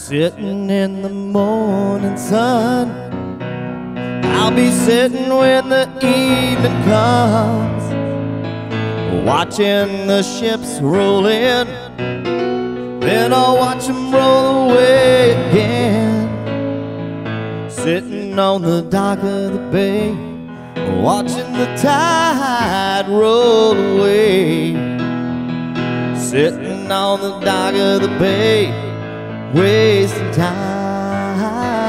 Sitting in the morning sun, I'll be sitting when the evening comes, watching the ships roll in, then I'll watch them roll away again. Sitting on the dock of the bay, watching the tide roll away. Sitting on the dock of the bay, wasting time.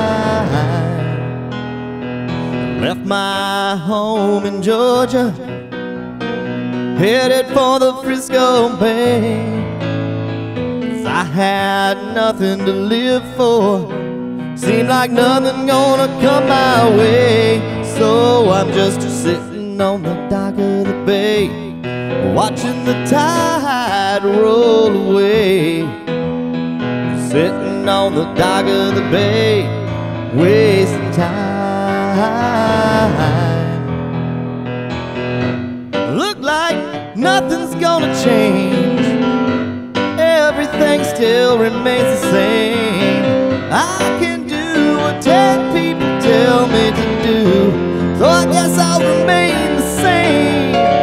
Left my home in Georgia, headed for the Frisco Bay, 'cause I had nothing to live for. Seemed like nothing gonna come my way. So I'm just sitting on the dock of the bay, watching the tide roll away. Sitting on the dock of the bay, wasting time. Look like nothing's gonna change, everything still remains the same. I can do what 10 people tell me to do, so I guess I'll remain the same.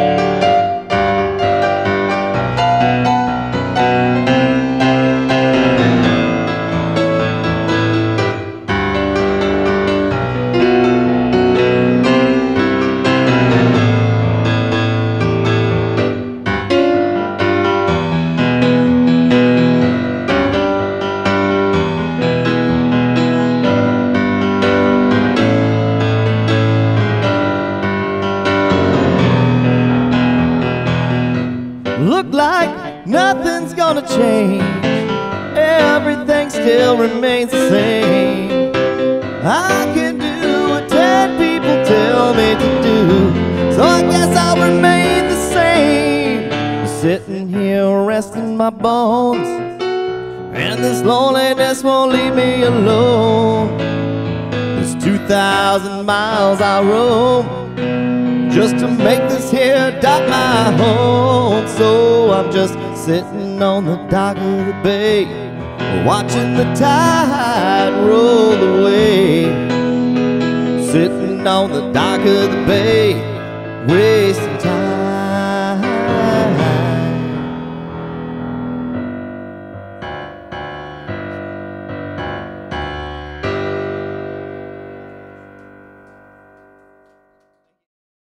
Look like nothing's gonna change, everything still remains the same. I can do what 10 people tell me to do, so I guess I'll remain the same. Sitting here resting my bones, and this loneliness won't leave me alone. There's 2,000 miles I roam just to make this here dock my home. So I'm just sitting on the dock of the bay, watching the tide roll away. Sitting on the dock of the bay, wasting time.